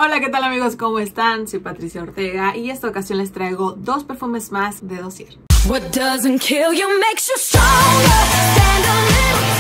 Hola, ¿qué tal amigos? ¿Cómo están? Soy Patricia Ortega y esta ocasión les traigo dos perfumes más de Dossier. What doesn't kill you makes you stronger. Stand a little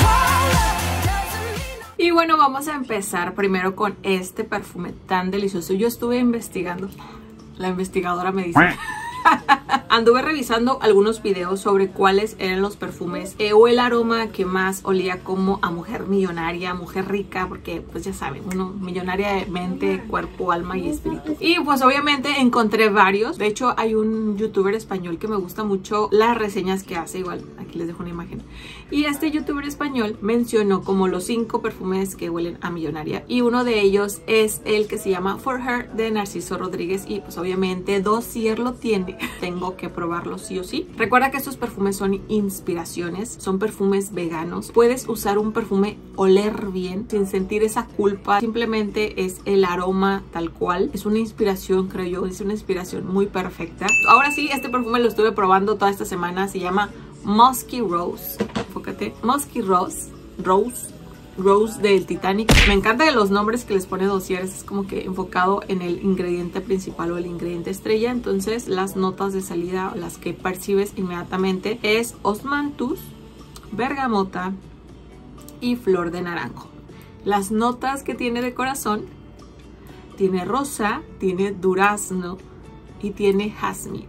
taller. Y bueno, vamos a empezar primero con este perfume tan delicioso. Yo estuve investigando, la investigadora me dice... Anduve revisando algunos videos sobre cuáles eran los perfumes o el aroma que más olía como a mujer millonaria, mujer rica, porque pues ya saben, uno millonaria de mente, cuerpo, alma y espíritu. Y pues obviamente encontré varios. De hecho hay un youtuber español que me gusta mucho las reseñas que hace, igual aquí les dejo una imagen. Y este youtuber español mencionó como los 5 perfumes que huelen a millonaria, y uno de ellos es el que se llama For Her de Narciso Rodríguez, y pues obviamente Dossier lo tiene. Tengo que probarlo sí o sí. Recuerda que estos perfumes son inspiraciones, son perfumes veganos. Puedes usar un perfume, oler bien sin sentir esa culpa, simplemente es el aroma tal cual. Es una inspiración, creo yo, es una inspiración muy perfecta. Ahora sí, este perfume lo estuve probando toda esta semana, se llama Musky Rose. Enfócate, Musky Rose del Titanic. Me encanta de los nombres que les pone Dossier, es como que enfocado en el ingrediente principal o el ingrediente estrella. Entonces las notas de salida, las que percibes inmediatamente, es osmanthus, bergamota y flor de naranjo. Las notas que tiene de corazón, tiene rosa, tiene durazno y tiene jazmín.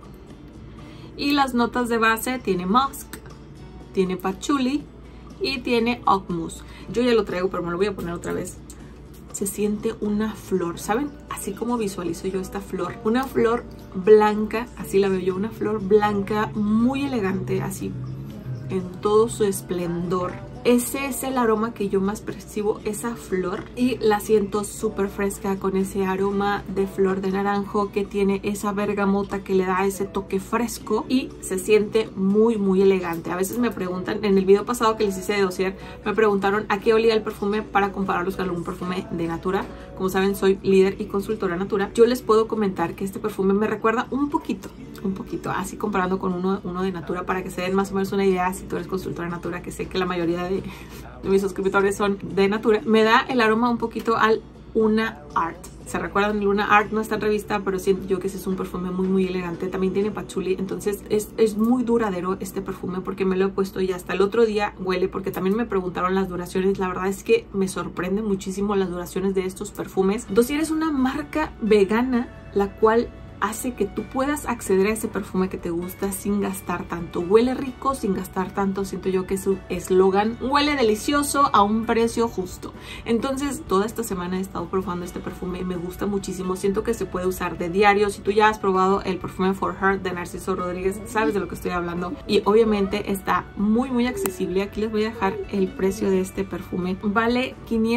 Y las notas de base tiene musk, tiene patchouli y tiene oak mousse. Yo ya lo traigo, pero me lo voy a poner otra vez. Se siente una flor, ¿saben? Así como visualizo yo esta flor. Una flor blanca, así la veo yo. Una flor blanca muy elegante, así en todo su esplendor. Ese es el aroma que yo más percibo, esa flor. Y la siento súper fresca con ese aroma de flor de naranjo que tiene esa bergamota que le da ese toque fresco. Y se siente muy, muy elegante. A veces me preguntan, en el video pasado que les hice de Dossier, me preguntaron a qué olía el perfume para compararlos con algún perfume de Natura. Como saben, soy líder y consultora Natura. Yo les puedo comentar que este perfume me recuerda un poquito, así comparando con uno de Natura, para que se den más o menos una idea si tú eres consultora Natura, que sé que la mayoría de mis suscriptores son de Natura. Me da el aroma un poquito al Luna Art. ¿Se recuerdan? Luna Art no está en revista, pero siento yo que ese es un perfume muy, muy elegante. También tiene patchouli, entonces es muy duradero este perfume porque me lo he puesto y hasta el otro día huele, porque también me preguntaron las duraciones. La verdad es que me sorprende muchísimo las duraciones de estos perfumes. Dossier es una marca vegana, la cual hace que tú puedas acceder a ese perfume que te gusta sin gastar tanto. Huele rico sin gastar tanto. Siento yo que su eslogan, huele delicioso a un precio justo. Entonces toda esta semana he estado probando este perfume y me gusta muchísimo. Siento que se puede usar de diario. Si tú ya has probado el perfume For Her de Narciso Rodríguez, sabes de lo que estoy hablando. Y obviamente está muy, muy accesible. Aquí les voy a dejar el precio de este perfume. Vale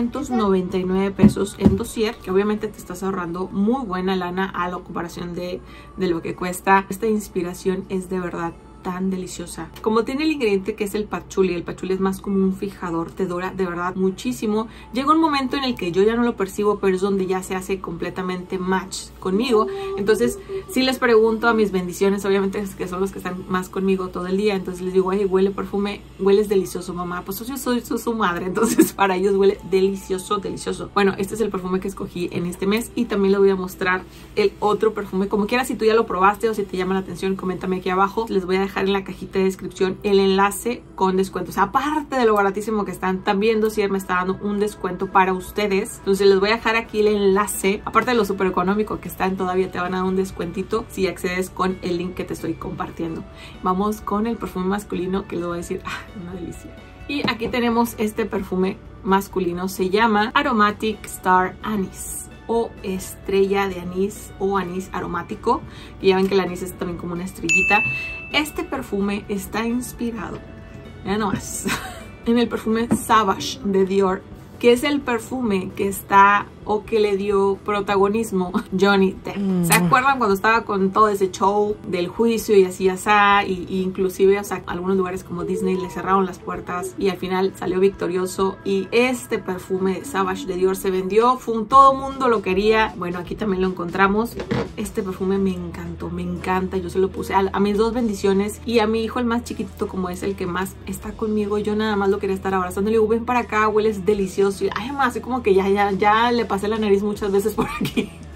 599 pesos en Dossier, que obviamente te estás ahorrando muy buena lana a la comparación de lo que cuesta. Esta inspiración es de verdad tan deliciosa. Como tiene el ingrediente que es el patchouli es más como un fijador, te dura de verdad muchísimo. Llega un momento en el que yo ya no lo percibo, pero es donde ya se hace completamente match conmigo. Entonces si les pregunto a mis bendiciones, obviamente que son los que están más conmigo todo el día, entonces les digo, hey, huele perfume, hueles delicioso, mamá. Pues yo soy su madre, entonces para ellos huele delicioso, delicioso. Bueno, este es el perfume que escogí en este mes y también les voy a mostrar el otro perfume. Como quieras, si tú ya lo probaste o si te llama la atención, coméntame aquí abajo. Les voy a dejar en la cajita de descripción el enlace con descuentos. Aparte de lo baratísimo que están, también Dossier me está dando un descuento para ustedes. Entonces les voy a dejar aquí el enlace. Aparte de lo súper económico que están, todavía te van a dar un descuentito si accedes con el link que te estoy compartiendo. Vamos con el perfume masculino, que les voy a decir, una delicia. Y aquí tenemos este perfume masculino, se llama Aromatic Star Anise, o estrella de anís, o anís aromático, que ya ven que el anís es también como una estrellita. Este perfume está inspirado, ya nomás, en el perfume Savage de Dior, que es el perfume que está o que le dio protagonismo Johnny Depp. ¿Se acuerdan cuando estaba con todo ese show del juicio y así, y inclusive, o sea, algunos lugares como Disney le cerraron las puertas y al final salió victorioso? Y este perfume Savage de Dior se vendió, todo el mundo lo quería. Bueno, aquí también lo encontramos. Este perfume me encantó, me encanta. Yo se lo puse a mis 2 bendiciones y a mi hijo, el más chiquitito, como es el que más está conmigo. Yo nada más lo quería estar abrazando. Le digo, ven para acá, hueles delicioso. Y además, así como que ya le pasé la nariz muchas veces por aquí.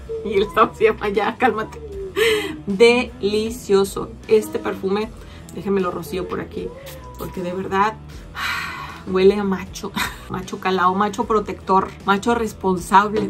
Y él estaba así, ya, cálmate. Delicioso. Este perfume, déjenme lo rocío por aquí, porque de verdad huele a macho. Macho calao, macho protector, macho responsable.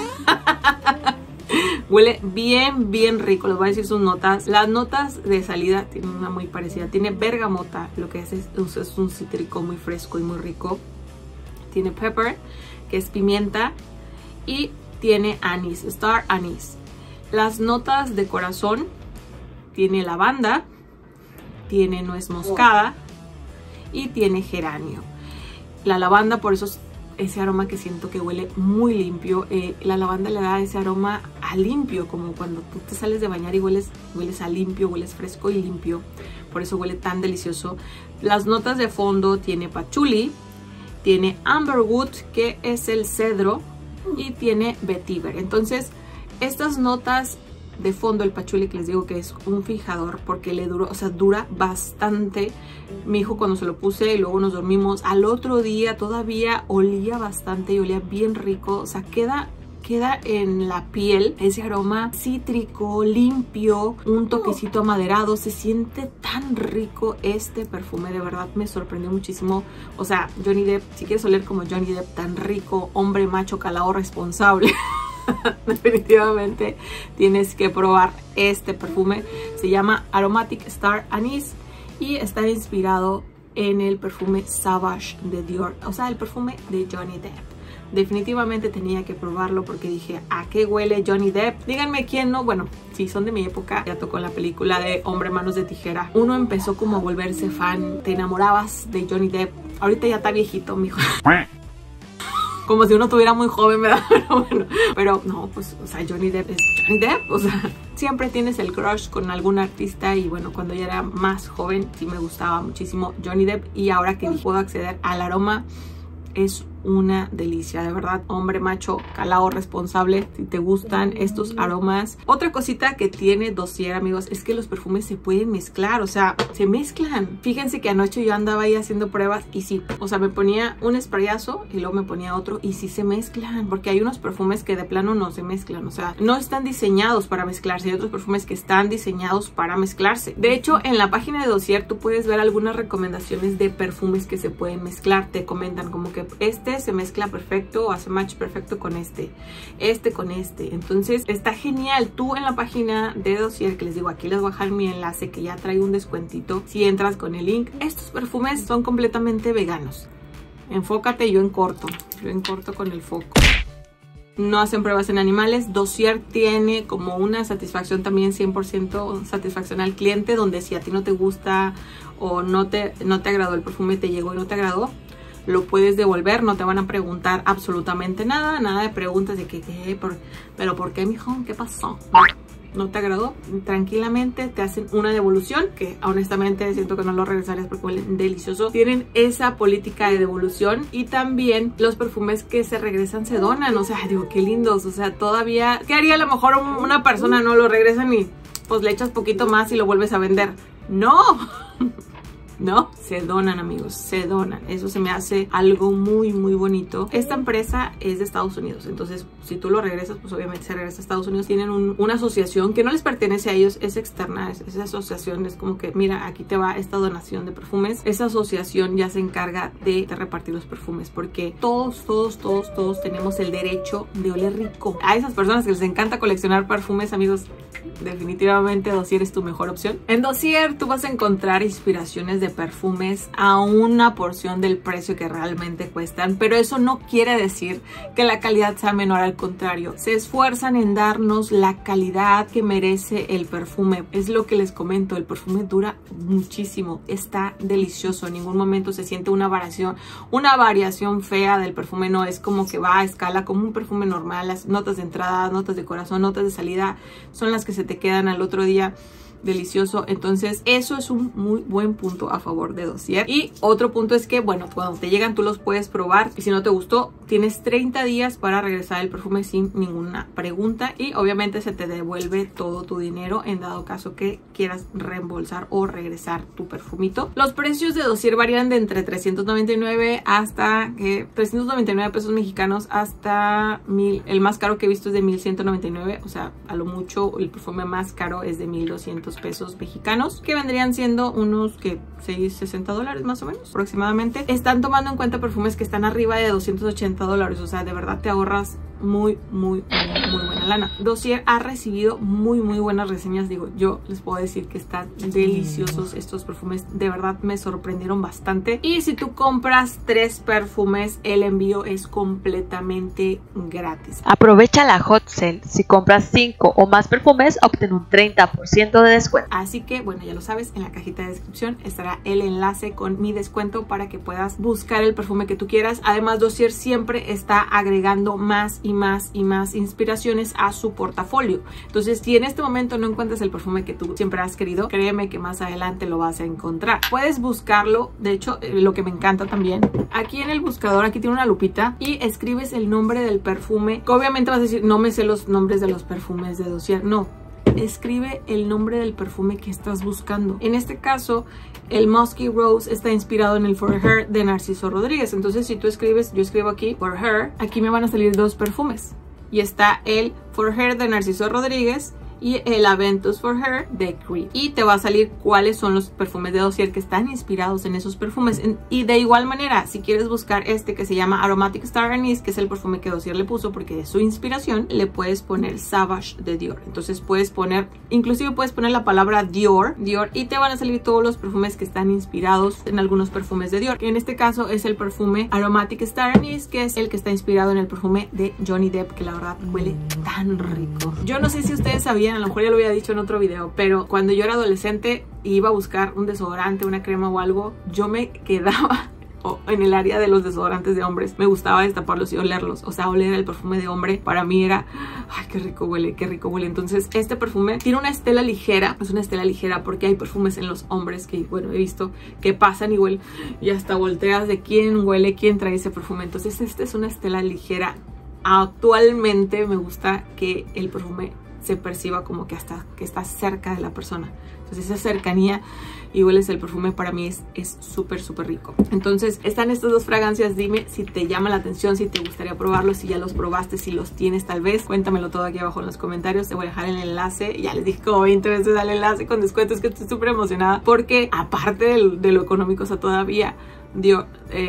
Huele bien, bien rico. Les voy a decir sus notas. Las notas de salida tienen una muy parecida. Tiene bergamota, lo que es un cítrico muy fresco y muy rico. Tiene pepper, que es pimienta. Y tiene anís, star anís. Las notas de corazón, tiene lavanda, tiene nuez moscada y tiene geranio. La lavanda, por eso ese aroma que siento que huele muy limpio. La lavanda le da ese aroma a limpio, como cuando tú te sales de bañar y hueles a limpio, hueles fresco y limpio. Por eso huele tan delicioso. Las notas de fondo tiene patchouli, tiene amberwood, que es el cedro, y tiene vetiver. Entonces, estas notas de fondo, el patchouli, que les digo que es un fijador porque le duró, o sea, dura bastante. Mi hijo, cuando se lo puse y luego nos dormimos, al otro día todavía olía bastante y olía bien rico. O sea, queda en la piel ese aroma cítrico, limpio, un toquecito amaderado. Se siente tan rico este perfume, de verdad me sorprendió muchísimo. O sea, Johnny Depp, si quieres oler como Johnny Depp, tan rico, hombre macho calao responsable, definitivamente tienes que probar este perfume. Se llama Aromatic Star Anise y está inspirado en el perfume Savage de Dior, o sea, el perfume de Johnny Depp. Definitivamente tenía que probarlo porque dije, ¿a qué huele Johnny Depp? Díganme quién no. Bueno, si son de mi época, ya tocó la película de Hombre Manos de Tijera. Uno empezó como a volverse fan, te enamorabas de Johnny Depp. Ahorita ya está viejito, mijo. Como si uno estuviera muy joven, ¿verdad? Pero bueno, pero no, pues, o sea, Johnny Depp es Johnny Depp. O sea, siempre tienes el crush con algún artista. Y bueno, cuando ya era más joven, sí me gustaba muchísimo Johnny Depp. Y ahora que puedo acceder al aroma, es una delicia, de verdad. Hombre macho calao responsable, si te gustan estos aromas. Otra cosita que tiene Dossier, amigos, es que los perfumes se pueden mezclar, o sea, se mezclan. Fíjense que anoche yo andaba ahí haciendo pruebas y sí, o sea, me ponía un sprayazo y luego me ponía otro y sí se mezclan, porque hay unos perfumes que de plano no se mezclan, o sea, no están diseñados para mezclarse. Hay otros perfumes que están diseñados para mezclarse. De hecho, en la página de Dossier tú puedes ver algunas recomendaciones de perfumes que se pueden mezclar. Te comentan como que este se mezcla perfecto o hace match perfecto con este con este. Entonces está genial. Tú en la página de Dossier, que les digo, aquí les voy a dejar mi enlace que ya trae un descuentito si entras con el link. Estos perfumes son completamente veganos. Enfócate, yo en corto con el foco. No hacen pruebas en animales. Dossier tiene como una satisfacción también 100% satisfacción al cliente, donde si a ti no te gusta o no te agradó el perfume, te llegó y no te agradó, lo puedes devolver, no te van a preguntar absolutamente nada, nada de preguntas de pero ¿por qué, mijo? ¿Qué pasó? ¿No te agradó? Tranquilamente te hacen una devolución, que honestamente siento que no lo regresarías porque huelen delicioso. Tienen esa política de devolución y también los perfumes que se regresan se donan. O sea, digo, qué lindos. O sea, todavía, ¿qué haría a lo mejor una persona? No lo regresan y pues le echas poquito más y lo vuelves a vender. ¡No! No, se donan, amigos, se donan. Eso se me hace algo muy, muy bonito. Esta empresa es de Estados Unidos, entonces si tú lo regresas, pues obviamente se regresa a Estados Unidos. Tienen una asociación que no les pertenece a ellos, es externa. Esa asociación es como que, mira, aquí te va esta donación de perfumes. Esa asociación ya se encarga de repartir los perfumes, porque todos tenemos el derecho de oler rico. A esas personas que les encanta coleccionar perfumes, amigos, definitivamente Dossier es tu mejor opción. En Dossier tú vas a encontrar inspiraciones de perfumes a una porción del precio que realmente cuestan, pero eso no quiere decir que la calidad sea menor, al contrario, se esfuerzan en darnos la calidad que merece el perfume. Es lo que les comento, el perfume dura muchísimo, está delicioso, en ningún momento se siente una variación fea del perfume. No es como que va a escala como un perfume normal. Las notas de entrada, notas de corazón, notas de salida son las que se te quedan al otro día. delicioso. Entonces eso es un muy buen punto a favor de Dossier. Y otro punto es que, bueno, cuando te llegan tú los puedes probar y si no te gustó tienes 30 días para regresar el perfume sin ninguna pregunta y obviamente se te devuelve todo tu dinero en dado caso que quieras reembolsar o regresar tu perfumito. Los precios de Dossier varían de entre 399 hasta 399 pesos mexicanos hasta 1000. El más caro que he visto es de 1199, o sea, a lo mucho el perfume más caro es de 1200 pesos mexicanos, que vendrían siendo unos que $60 más o menos aproximadamente. Están tomando en cuenta perfumes que están arriba de $280, o sea, de verdad te ahorras muy buena lana. Dossier ha recibido muy buenas reseñas. Digo, yo les puedo decir que están deliciosos estos perfumes, de verdad me sorprendieron bastante. Y si tú compras 3 perfumes, el envío es completamente gratis. Aprovecha la hot sale. Si compras 5 o más perfumes, obtén un 30% de descuento. Así que bueno, ya lo sabes, en la cajita de descripción estará el enlace con mi descuento para que puedas buscar el perfume que tú quieras. Además, Dossier siempre está agregando más y más inspiraciones a su portafolio. Entonces, si en este momento no encuentras el perfume que tú siempre has querido, créeme que más adelante lo vas a encontrar. Puedes buscarlo, de hecho, lo que me encanta también, aquí en el buscador, aquí tiene una lupita y escribes el nombre del perfume. Obviamente vas a decir, no me sé los nombres de los perfumes de Dossier. No, escribe el nombre del perfume que estás buscando. En este caso, el Musky Rose está inspirado en el For Her de Narciso Rodríguez. Entonces, si tú escribes, yo escribo aquí For Her, aquí me van a salir 2 perfumes. Y está el For Her de Narciso Rodríguez y el Aventus For Her de Creed. Y te va a salir cuáles son los perfumes de Dossier que están inspirados en esos perfumes. Y de igual manera, si quieres buscar este que se llama Aromatic Star Anise, que es el perfume que Dossier le puso porque de su inspiración, le puedes poner Savage de Dior. Entonces puedes poner, inclusive puedes poner la palabra Dior, y te van a salir todos los perfumes que están inspirados en algunos perfumes de Dior. Que en este caso es el perfume Aromatic Star Anise, que es el que está inspirado en el perfume de Johnny Depp, que la verdad huele tan rico. Yo no sé si ustedes sabían, a lo mejor ya lo había dicho en otro video, pero cuando yo era adolescente y iba a buscar un desodorante, una crema o algo, yo me quedaba en el área de los desodorantes de hombres. Me gustaba destaparlos y olerlos, o sea, oler el perfume de hombre para mí era, ay, qué rico huele, qué rico huele. Entonces este perfume tiene una estela ligera, es una estela ligera porque hay perfumes en los hombres que, bueno, he visto que pasan y huelen y hasta volteas de quién huele, quién trae ese perfume. Entonces este es una estela ligera. Actualmente me gusta que el perfume se perciba como que está cerca de la persona. Entonces esa cercanía y hueles el perfume para mí es súper rico. Entonces están estas 2 fragancias. Dime si te llama la atención, si te gustaría probarlos, si ya los probaste, si los tienes tal vez. Cuéntamelo todo aquí abajo en los comentarios. Te voy a dejar el enlace. Ya les dije como 20 veces al enlace con descuentos, que estoy súper emocionada porque aparte de lo económico, o sea, todavía Dior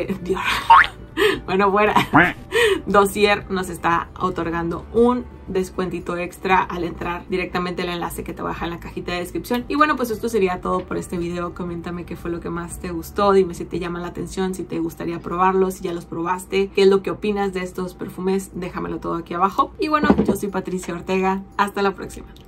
bueno, fuera, Dossier nos está otorgando un descuentito extra al entrar directamente al enlace que te voy a dejar en la cajita de descripción. Y bueno, pues esto sería todo por este video. Coméntame qué fue lo que más te gustó, dime si te llama la atención, si te gustaría probarlos, si ya los probaste, qué es lo que opinas de estos perfumes, déjamelo todo aquí abajo. Y bueno, yo soy Patricia Ortega, hasta la próxima.